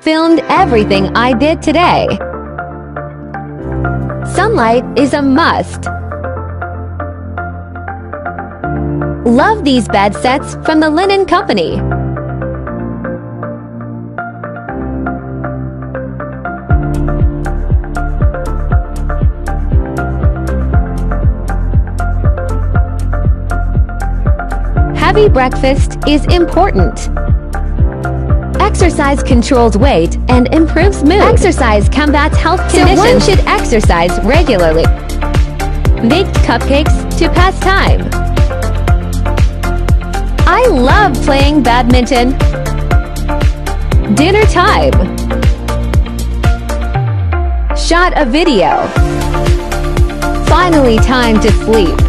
filmed everything I did today. Sunlight is a must. Love these bed sets from the Linen Company. Heavy breakfast is important. Exercise controls weight and improves mood. Exercise combats health conditions. So one should exercise regularly. Baked cupcakes to pass time. I love playing badminton. Dinner time. Shot a video. Finally time to sleep.